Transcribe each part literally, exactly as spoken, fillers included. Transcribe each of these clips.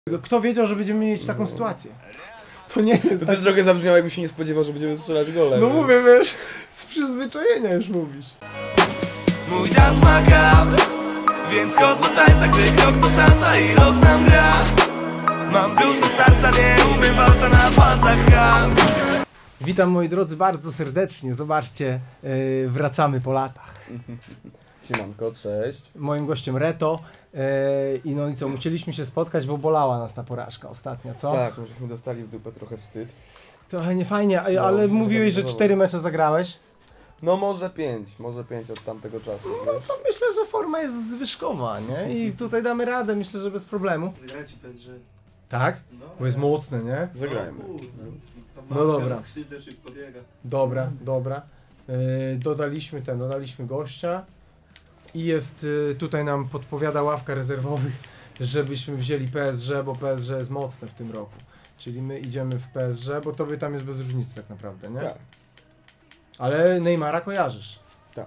Kto wiedział, że będziemy mieć taką sytuację? To nie jest. To tak... też trochę zabrzmiało, jakby się nie spodziewał, że będziemy strzelać gole. No mówię, wiesz, z przyzwyczajenia już mówisz. Mój dans ma grab, więc chodź do tańca, gdy krok to szansa i los nam gra. Mam duszę starca, nie umiem walca na palcach gram. Witam moi drodzy bardzo serdecznie, zobaczcie, yy, wracamy po latach. Siemanko, cześć. Moim gościem Reto yy, i no i co, musieliśmy się spotkać, bo bolała nas ta porażka ostatnia, co? Tak, żeśmy dostali w dupę trochę wstyd. Trochę nie fajnie, No, ale mówiłeś, że no, cztery mecze zagrałeś. No może pięć, może pięć od tamtego czasu, No wiesz? to myślę, że forma jest zwyżkowa, nie? I tutaj damy radę, myślę, że bez problemu. Zagrajcie P S G. Tak? No. Bo jest mocne, nie? Zagrajmy. No dobra. Skrzydle szybko biega. Dobra, dobra. Yy, dodaliśmy ten, dodaliśmy gościa. I jest, yy, tutaj nam podpowiada ławka rezerwowych, żebyśmy wzięli P S G, bo P S G jest mocne w tym roku. Czyli my idziemy w P S G, bo tobie tam jest bez różnicy tak naprawdę, nie? Tak. Ale Neymara kojarzysz. Tak.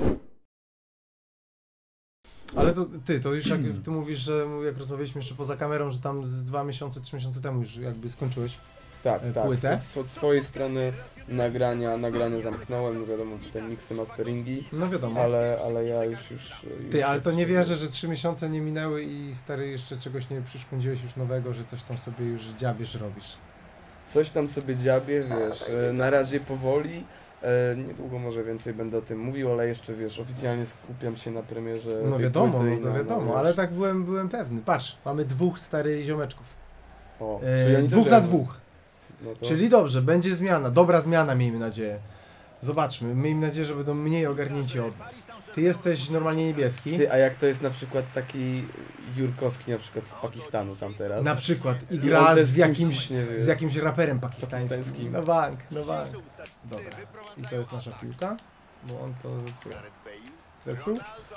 Ale to ty, to już jak ty mówisz, że jak rozmawialiśmy jeszcze poza kamerą, że tam z dwa miesiące, trzy miesiące temu już jakby skończyłeś. Tak, E, tak. płytę? Od, od swojej strony nagrania, nagrania zamknąłem, no wiadomo, tutaj miksy, masteringi, No wiadomo. ale, ale ja już, już... Ty, już ale to już- nie wierzę, że trzy miesiące nie minęły i stary jeszcze czegoś nie przyszpędziłeś już nowego, że coś tam sobie już dziabiesz, robisz. Coś tam sobie dziabię, wiesz, e, na razie powoli, e, niedługo może więcej będę o tym mówił, ale jeszcze, wiesz, oficjalnie skupiam się na premierze No tej wiadomo, płyty no i to na- wiadomo, na, ale wiesz, tak byłem, byłem pewny. Patrz, mamy dwóch starych ziomeczków. O, E, czyli oni też dwóch na grają. dwóch. No to... Czyli dobrze, będzie zmiana, dobra zmiana miejmy nadzieję. Zobaczmy, miejmy nadzieję, że będą mniej ogarnięci od nas. Ty jesteś normalnie niebieski. Ty, a jak to jest na przykład taki Jurkowski na przykład z Pakistanu tam teraz? Na przykład i I on gra też z z jakimś, kimś, nie wiem. z jakimś raperem pakistańskim. Pakistańskim. Na bank, na bank. Dobra. I to jest nasza piłka, bo on to zepsuł. Zepsuł?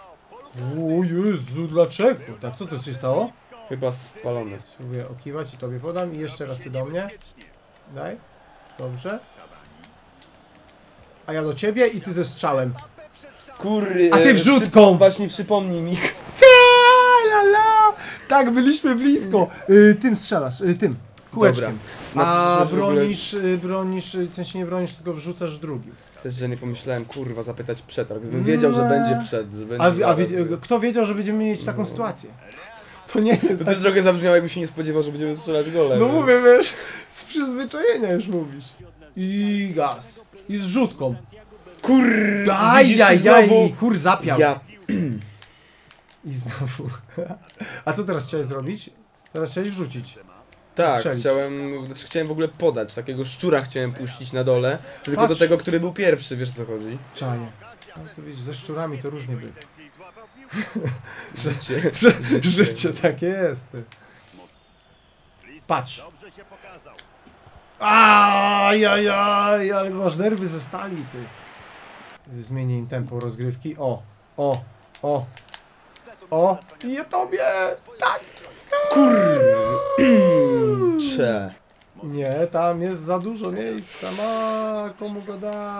O Jezu, dlaczego? Tak, co to się stało? Chyba spalony. Spróbuję okiwać i tobie podam i jeszcze raz ty do mnie. Daj. Dobrze. A ja do ciebie i ty ze strzałem. Kurry, A ty e, wrzutką! przypom- Właśnie przypomnij mi. La, la. Tak, byliśmy blisko. Y, tym strzelasz, y, tym. Kółeczkiem. Dobra. A No, w ogóle- bronisz, y, bronisz, y, w sensie nie bronisz, tylko wrzucasz drugim. Też, że nie pomyślałem, kurwa, zapytać przetarg. Gdybym wiedział, że Nie. będzie przed, że będzie A, a zaraz, wie, wiesz. kto wiedział, że będziemy mieć taką No. sytuację? To nie jest To tak... też trochę zabrzmiało, jakby się nie spodziewał, że będziemy strzelać gole. No wiesz. mówię, wiesz, z przyzwyczajenia już mówisz. I gaz. I z rzutką. Kurry, Daj, widzisz, jaj, znowu- jaj, kur zapiał. Ja, I znowu. A co teraz chciałeś zrobić? Teraz chciałeś wrzucić. tak, Strzelić. chciałem, znaczy chciałem w ogóle podać, takiego szczura chciałem puścić na dole, tylko Patrz. do tego, który był pierwszy, wiesz o co chodzi? Czaję. No to widzisz, ze szczurami to różnie bywa. Życie. Że, życie takie jest. Ty. Patrz. Ajajaj, ale masz nerwy ze stali, ty. Zmienię im tempo rozgrywki. O, o, o, o. I je tobie. Tak. Cze. Nie, tam jest za dużo miejsca. Ma komu go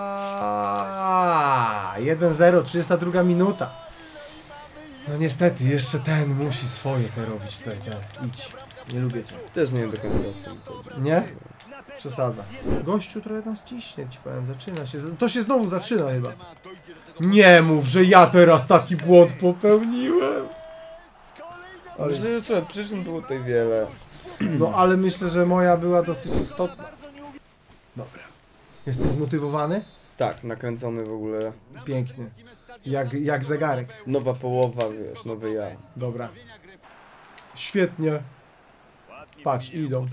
da. jeden zero, trzydziesta druga minuta. No niestety, jeszcze ten musi swoje te robić tutaj. Ten. Idź. Nie lubię cię. Też nie wiem do końca o co mi chodzi. Nie? Przesadza. Gościu trochę nas ciśnie, ci powiem. Zaczyna się. To się znowu zaczyna chyba. Nie mów, że ja teraz taki błąd popełniłem. Ale, Ale... Słuchaj, przyczyn było tutaj wiele. no ale myślę, że moja była dosyć istotna. Dobra. Jesteś zmotywowany? Tak, nakręcony w ogóle. Pięknie. Jak, jak zegarek. Nowa połowa, wiesz, nowy ja. Dobra. Świetnie. Patrz, idą.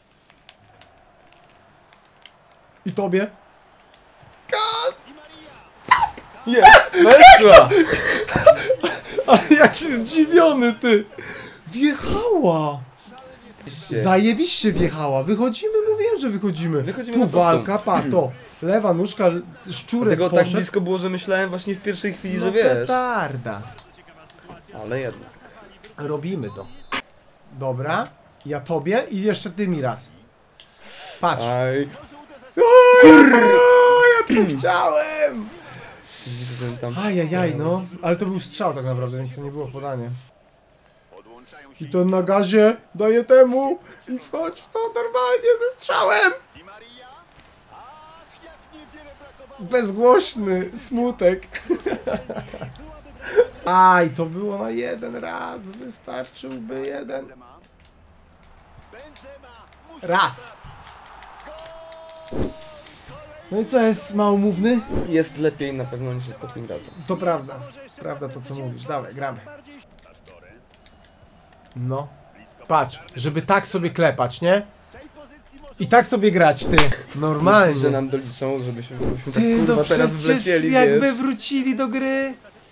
I tobie? Jest! Weszła! Ale jaki zdziwiony ty! Wjechała! Zajebiście wjechała. Wychodzimy, mówiłem, że wychodzimy. Wychodzimy Tu na prostą. walka, pa, to. Lewa nóżka, szczurek Tego tak poszedł. blisko było, że myślałem właśnie w pierwszej chwili, No że wiesz. petarda. Ale jednak. Robimy to. Dobra. Ja tobie i jeszcze ty mi raz. Patrz. Aj. Kurwa, ja to chciałem! Widzisz, że tam... Ajajaj, no. Ale to był strzał tak naprawdę, więc to nie było podanie. I to na gazie daje temu i wchodź w to normalnie ze strzałem. Bezgłośny smutek. Aj, to było na jeden raz. Wystarczyłby jeden. Raz. No i co, jest małomówny? Jest lepiej na pewno niż ostatnim razem. To prawda. Prawda to, co mówisz. Dawaj, gramy. No. Patrz, żeby tak sobie klepać, nie? I tak sobie grać, ty. Normalnie. Myślisz, że nam doliczą, żebyśmy, żebyśmy tak Ty, kurwa no teraz przecież wlecieli, jakby wiesz? wrócili do gry.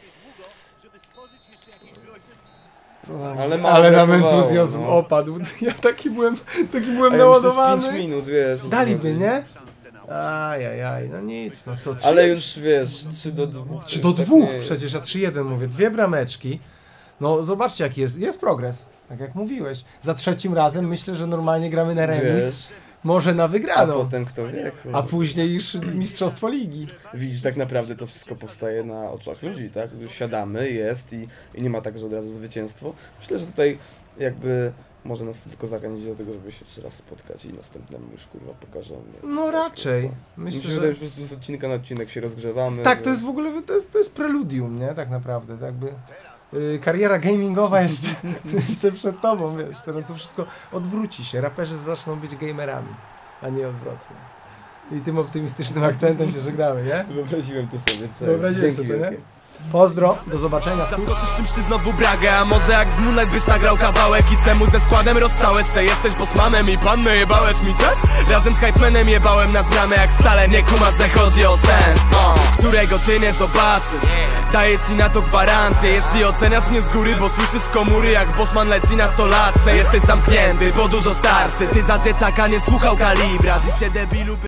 Co nam... Ale mało Ale nam brakowało, entuzjazm no. opadł. Ja taki byłem, taki byłem A ja myślę, z naładowany. pięć minut, wiesz. o co Daliby, chodzi. nie? Ajajaj, no nic, no co, trzy, Ale już wiesz, trzy do dwóch. trzy to do już dwóch, tak nie- przecież ja trzy jeden mówię, dwie brameczki. No zobaczcie jaki jest, jest progres, tak jak mówiłeś. Za trzecim razem myślę, że normalnie gramy na remis, Wiesz, może na a wygraną, potem kto wie, kurwa. a później już mistrzostwo ligi. Widzisz, tak naprawdę to wszystko powstaje na oczach ludzi, tak? Siadamy, jest i, i nie ma tak, że od razu zwycięstwo. Myślę, że tutaj jakby może nas to tylko zachęcić do tego, żeby się jeszcze raz spotkać i następnemu już kurwa pokażemy. No raczej, Myślę, myślę, że że... po prostu z odcinka na odcinek się rozgrzewamy. Tak, że- to jest w ogóle, to jest, to jest preludium, nie? Tak naprawdę, tak jakby... Yy, kariera gamingowa jeszcze, jeszcze przed tobą, wiesz, teraz to wszystko odwróci się, raperzy zaczną być gamerami, a nie odwrotnie. I tym optymistycznym akcentem się żegnamy, nie? Wyobraziłem to sobie, co? Wyobraziłeś Dzięki sobie, nie? wielkie. Pozdro, do zobaczenia. Zaskoczysz czymś ty znowu bragę, a może jak z Moonlight byś nagrał kawałek i czemu ze składem rozstałeś se, jesteś bossmanem i panny jebałeś mi coś? Razem z Hypemanem jebałem na zmianę, jak stale nie kumasz, że chodzi o sens, o, którego ty nie zobaczysz. Daję ci na to gwarancję, jeśli oceniasz mnie z góry, bo słyszysz z komury jak bossman leci na stolatce. Jesteś zamknięty, bo dużo starszy, ty za dzieciaka nie słuchał kalibra, dziś cię debilu